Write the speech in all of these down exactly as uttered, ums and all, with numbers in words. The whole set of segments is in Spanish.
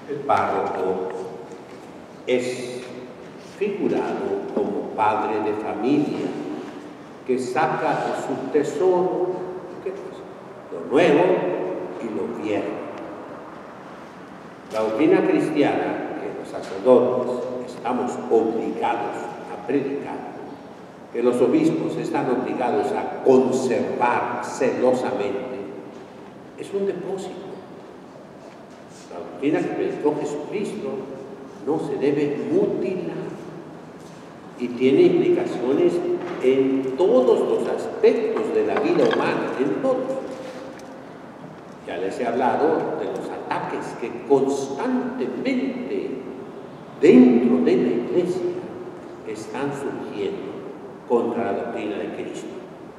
El párroco es figurado como padre de familia que saca de su tesoro, ¿qué cosa? Lo nuevo y lo viejo. La doctrina cristiana que los sacerdotes estamos obligados a predicar, que los obispos están obligados a conservar celosamente, es un depósito. La doctrina que predicó Jesucristo no se debe mutilar y tiene implicaciones en todos los aspectos de la vida humana, en todos. Ya les he hablado de los ataques que constantemente dentro de la Iglesia están surgiendo contra la doctrina de Cristo.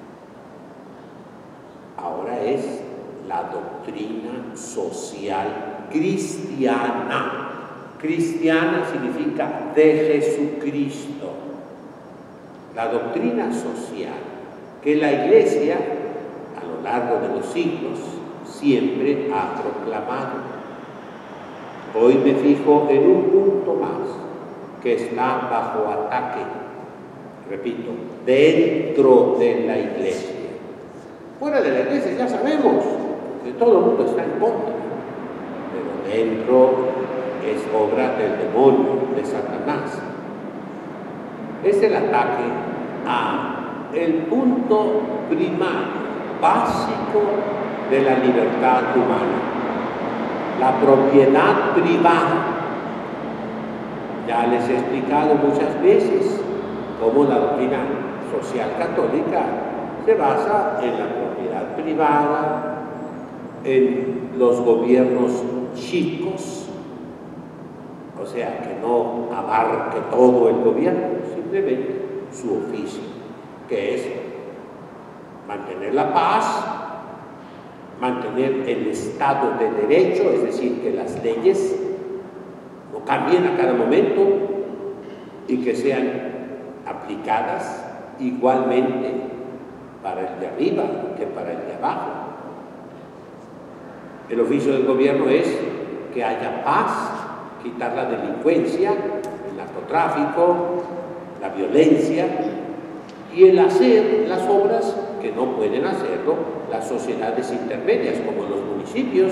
Ahora es la doctrina social cristiana. Cristiana significa de Jesucristo. La doctrina social que la Iglesia a lo largo de los siglos siempre ha proclamado. Hoy me fijo en un punto más que está bajo ataque, repito, dentro de la Iglesia. Fuera de la Iglesia ya sabemos que todo el mundo está en contra, pero dentro es obra del demonio, de Satanás. Es el ataque a el punto primario, básico de la libertad humana, la propiedad privada. Ya les he explicado muchas veces cómo la doctrina social católica se basa en la propiedad privada, en los gobiernos chicos, o sea, que no abarque todo el gobierno, simplemente su oficio, que es mantener la paz, mantener el Estado de Derecho, es decir, que las leyes no cambien a cada momento y que sean aplicadas igualmente para el de arriba que para el de abajo. El oficio del gobierno es que haya paz, quitar la delincuencia, el narcotráfico, la violencia y el hacer las obras que no pueden hacerlo las sociedades intermedias, como los municipios,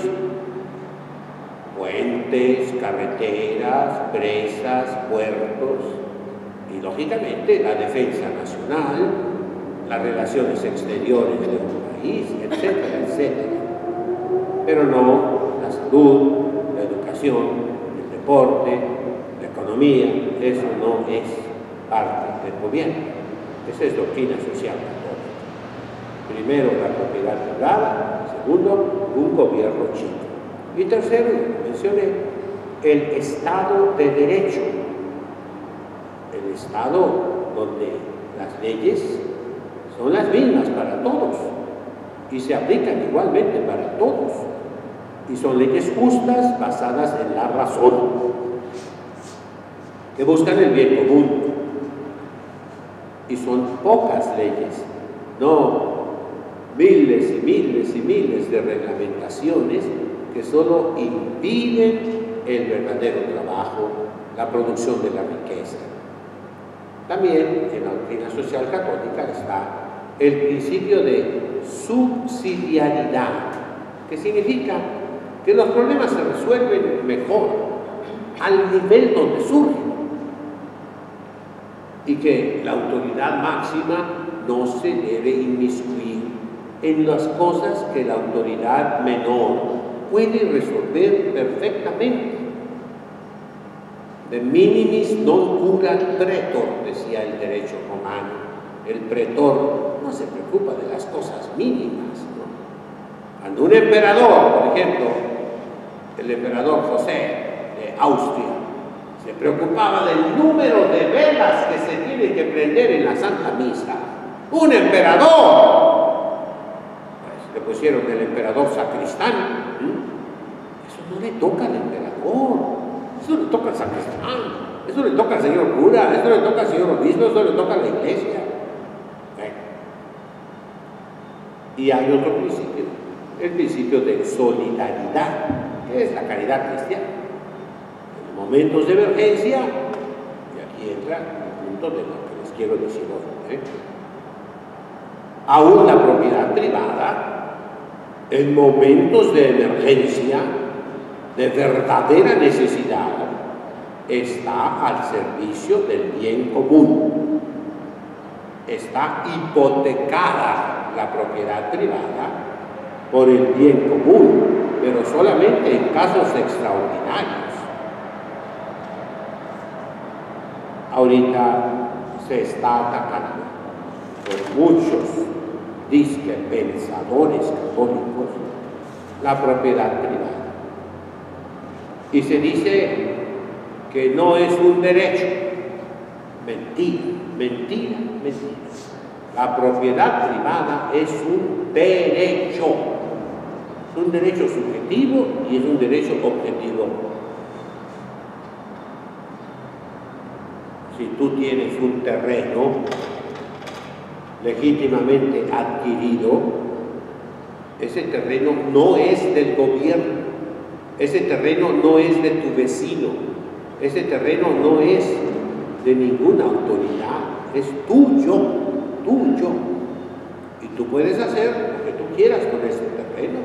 puentes, carreteras, presas, puertos y, lógicamente, la defensa nacional, las relaciones exteriores de un país, etcétera, etcétera. Pero no la salud, la educación, el deporte, la economía, eso no es parte del gobierno. Esa es doctrina social católica. Primero, la propiedad privada. Segundo, un gobierno chico. Y tercero, mencioné, el Estado de Derecho. El Estado donde las leyes son las mismas para todos y se aplican igualmente para todos. Y son leyes justas basadas en la razón, que buscan el bien común. Y son pocas leyes, no miles y miles y miles de reglamentaciones que solo impiden el verdadero trabajo, la producción de la riqueza. También en la doctrina social católica está el principio de subsidiariedad, que significa que los problemas se resuelven mejor al nivel donde surgen y que la autoridad máxima no se debe inmiscuir en las cosas que la autoridad menor puede resolver perfectamente. De minimis non curat pretor, decía el derecho romano. El pretor no se preocupa de las cosas mínimas, ¿no? Cuando un emperador, por ejemplo, el emperador José de Austria, se preocupaba del número de velas que se tienen que prender en la Santa Misa. ¡Un emperador! Pues le pusieron el emperador sacristán. ¿Mm? Eso no le toca al emperador, eso le toca al sacristán, eso le toca al señor cura, eso le toca al señor obispo, eso le toca a la iglesia. Bueno. Y hay otro principio, el principio de solidaridad, que es la caridad cristiana. momentos de emergencia, y aquí entra el punto de lo que les quiero decir hoy, ¿eh? Aún la propiedad privada, en momentos de emergencia, de verdadera necesidad, está al servicio del bien común. Está hipotecada la propiedad privada por el bien común, pero solamente en casos extraordinarios. Ahorita se está atacando por muchos disque pensadores católicos la propiedad privada. Y se dice que no es un derecho. Mentira, mentira, mentira. La propiedad privada es un derecho. Es un derecho subjetivo y es un derecho objetivo. Si tú tienes un terreno legítimamente adquirido, ese terreno no es del gobierno, ese terreno no es de tu vecino, ese terreno no es de ninguna autoridad, es tuyo, tuyo. Y tú puedes hacer lo que tú quieras con ese terreno.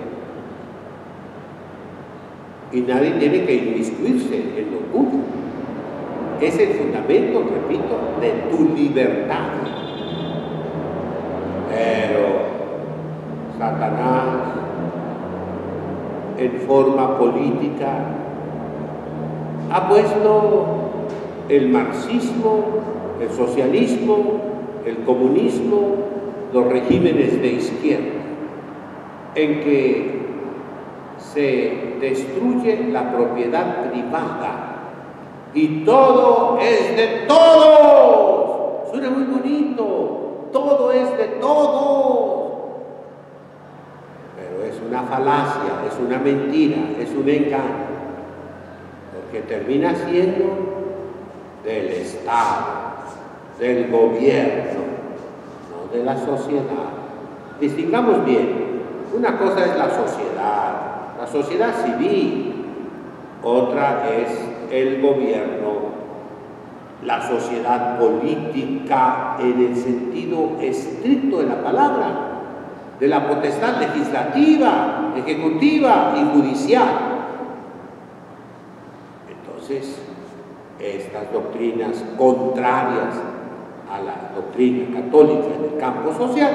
Y nadie tiene que inmiscuirse en lo tuyo. Es el fundamento, repito, de tu libertad. Pero Satanás, en forma política, ha puesto el marxismo, el socialismo, el comunismo, los regímenes de izquierda, en que se destruye la propiedad privada y todo es de todos. Suena muy bonito, todo es de todos, pero es una falacia, es una mentira, es un engaño, porque termina siendo del Estado, del gobierno, no de la sociedad. Distingamos bien, una cosa es la sociedad, la sociedad civil, otra es el gobierno, la sociedad política en el sentido estricto de la palabra, de la potestad legislativa, ejecutiva y judicial. Entonces, estas doctrinas contrarias a la doctrina católica en el campo social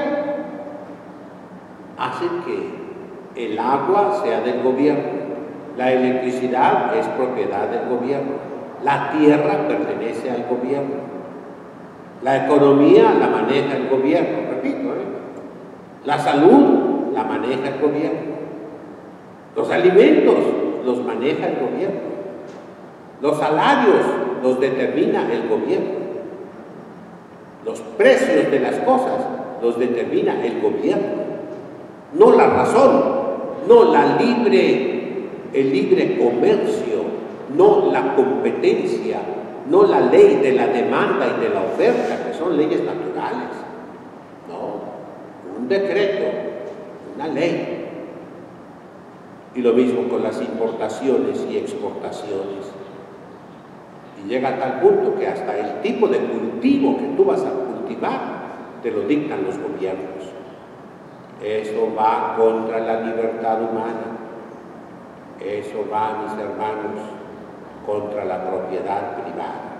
hacen que el agua sea del gobierno, la electricidad es propiedad del gobierno, la tierra pertenece al gobierno, la economía la maneja el gobierno, repito, ¿eh? La salud la maneja el gobierno, los alimentos los maneja el gobierno, los salarios los determina el gobierno, los precios de las cosas los determina el gobierno, no la razón, no la libre el libre comercio, no la competencia, no la ley de la demanda y de la oferta, que son leyes naturales. No, un decreto, una ley. Y lo mismo con las importaciones y exportaciones. Y llega a tal punto que hasta el tipo de cultivo que tú vas a cultivar te lo dictan los gobiernos. Eso va contra la libertad humana. Eso va, mis hermanos, contra la propiedad privada.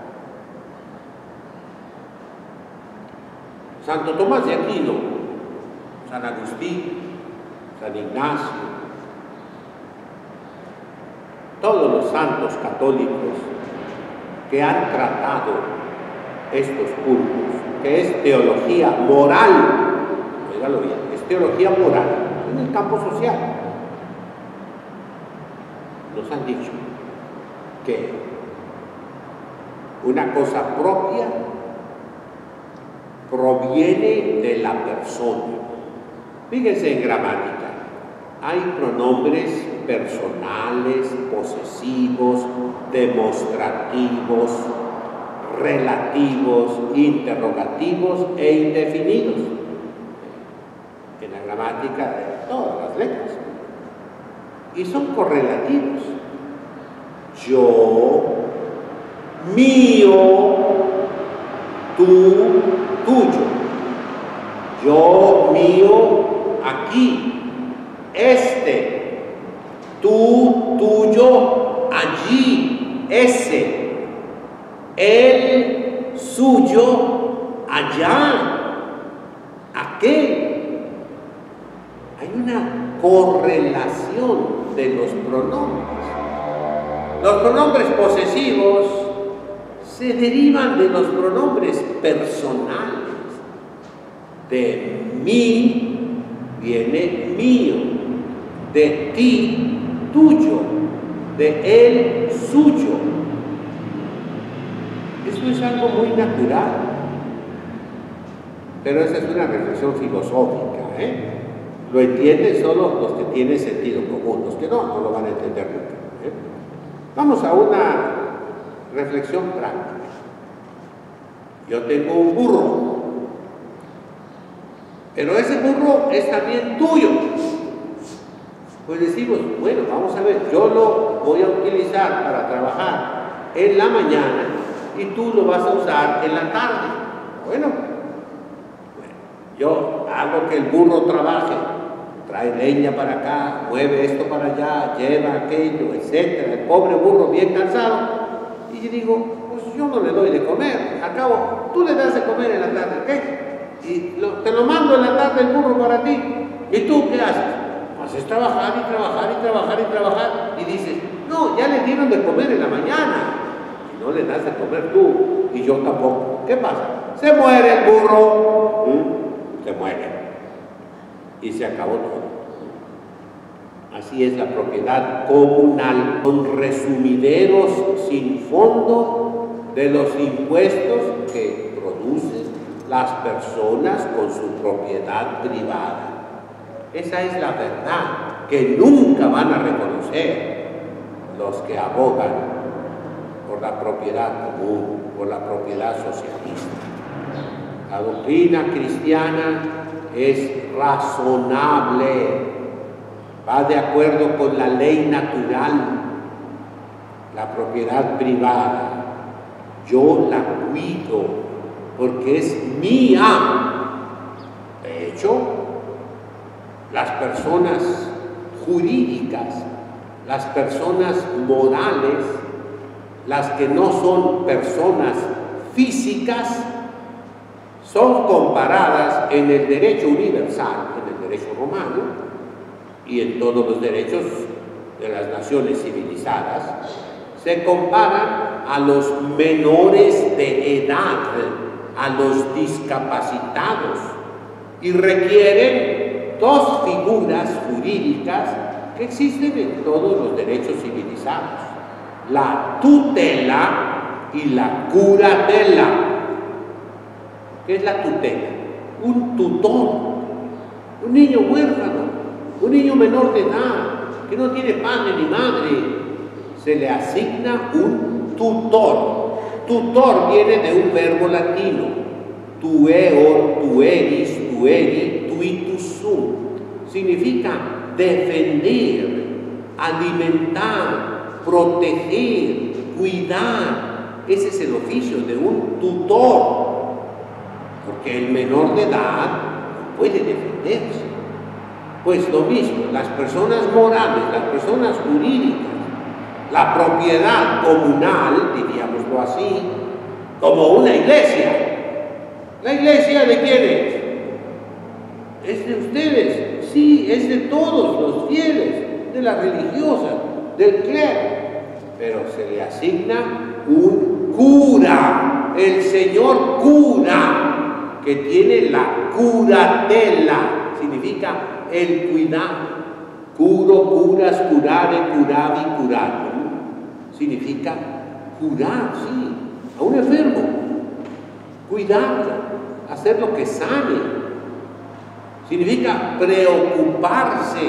Santo Tomás de Aquino, San Agustín, San Ignacio, todos los santos católicos que han tratado estos puntos, que es teología moral, óigalo bien, es teología moral en el campo social. Nos han dicho que una cosa propia proviene de la persona. Fíjense en gramática, hay pronombres personales, posesivos, demostrativos, relativos, interrogativos e indefinidos. En la gramática de todas las letras. Y son correlativos. yo, mío, tú, tuyo. Yo, mío, aquí, este, tú, tuyo, allí, ese, él, suyo, allá, aquel. Hay una correlación de los pronombres. Los pronombres posesivos se derivan de los pronombres personales. De mí viene mío, de ti, tuyo, de él, suyo. Eso es algo muy natural, pero esa es una reflexión filosófica, ¿eh? Lo entienden solo los que tienen sentido común, los que no, no lo van a entender nunca, ¿eh? Vamos a una reflexión práctica. Yo tengo un burro, pero ese burro es también tuyo. Pues decimos, bueno, vamos a ver, yo lo voy a utilizar para trabajar en la mañana y tú lo vas a usar en la tarde. Bueno, yo hago que el burro trabaje, trae leña para acá, mueve esto para allá, lleva aquello, etcétera. El pobre burro bien cansado. Y yo digo, pues yo no le doy de comer. Al cabo, tú le das de comer en la tarde, ¿qué? Y lo, te lo mando en la tarde el burro para ti. ¿Y tú qué haces? Pues es trabajar y trabajar y trabajar y trabajar. Y dices, no, ya le dieron de comer en la mañana. Y no le das de comer tú, y yo tampoco. ¿Qué pasa? Se muere el burro. ¿Mm? Se muere. Y se acabó todo. Así es la propiedad comunal, con resumideros sin fondo de los impuestos que producen las personas con su propiedad privada. Esa es la verdad que nunca van a reconocer los que abogan por la propiedad común, por la propiedad socialista. La doctrina cristiana es razonable, va de acuerdo con la ley natural, la propiedad privada. Yo la cuido porque es mía. De hecho, las personas jurídicas, las personas morales, las que no son personas físicas, son comparadas en el derecho universal, en el derecho romano y en todos los derechos de las naciones civilizadas, se comparan a los menores de edad, a los discapacitados, y requieren dos figuras jurídicas que existen en todos los derechos civilizados: la tutela y la curatela. ¿Qué es la tutela? Un tutor, un niño huérfano, un niño menor de edad, que no tiene padre ni madre, se le asigna un tutor. Tutor viene de un verbo latino, tueor, tueris, tueri, tuitusum. Significa defender, alimentar, proteger, cuidar. Ese es el oficio de un tutor. Porque el menor de edad no puede defenderse. Pues lo mismo, las personas morales, las personas jurídicas, la propiedad comunal, diríamoslo así, como una iglesia. ¿La iglesia de quién es? Es de ustedes, sí, es de todos los fieles, de la religiosa, del clero, pero se le asigna un cura, el Señor cura, que tiene la curatela, significa el cuidado. Curo, curas, curare, curavi, curare. Significa curar, sí, a un enfermo, cuidarlo, hacer lo que sane. Significa preocuparse.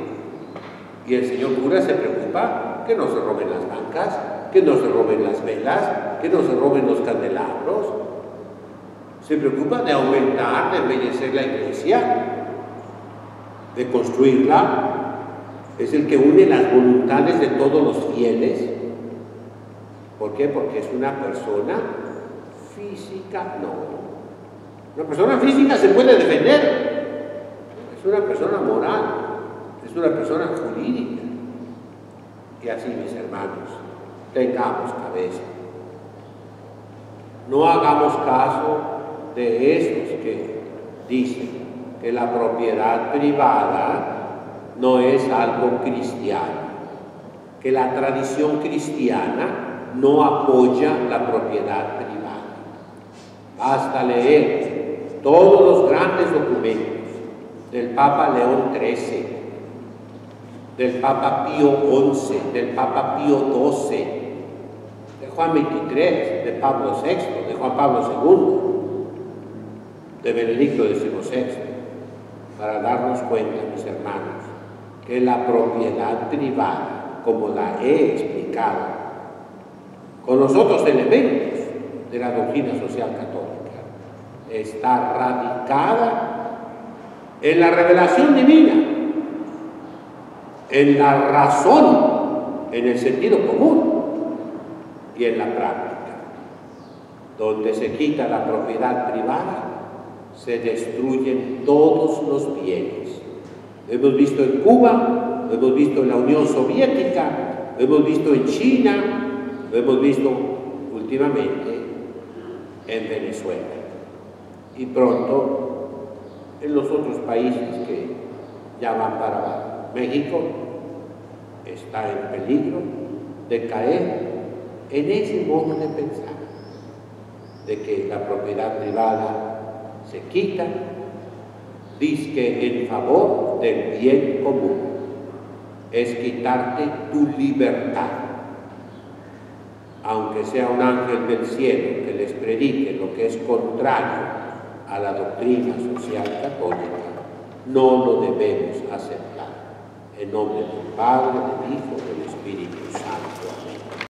Y el señor cura se preocupa que no se roben las bancas, que no se roben las velas, que no se roben los candelabros. Se preocupa de aumentar, de embellecer la iglesia, de construirla. Es el que une las voluntades de todos los fieles. ¿Por qué? Porque es una persona física, no. Una persona física se puede defender, es una persona moral, es una persona jurídica. Y así, mis hermanos, tengamos cabeza. No hagamos caso de esos que dicen que la propiedad privada no es algo cristiano, que la tradición cristiana no apoya la propiedad privada. Basta leer todos los grandes documentos del Papa León trece, del Papa Pío once, del Papa Pío doce, de Juan veintitrés, de Pablo sexto, de Juan Pablo segundo, de Benedicto decimosexto, para darnos cuenta, mis hermanos, que la propiedad privada, como la he explicado, con los otros elementos de la doctrina social católica, está radicada en la revelación divina, en la razón, en el sentido común y en la práctica. Donde se quita la propiedad privada, se destruyen todos los bienes. Lo hemos visto en Cuba, lo hemos visto en la Unión Soviética, lo hemos visto en China, lo hemos visto últimamente en Venezuela y pronto en los otros países que ya van para abajo. México está en peligro de caer en ese modo de pensar, de que la propiedad privada se quita, dizque en favor del bien común. Es quitarte tu libertad. Aunque sea un ángel del cielo que les predique lo que es contrario a la doctrina social católica, no lo debemos aceptar. En nombre del Padre, del Hijo, del Espíritu Santo. Amén.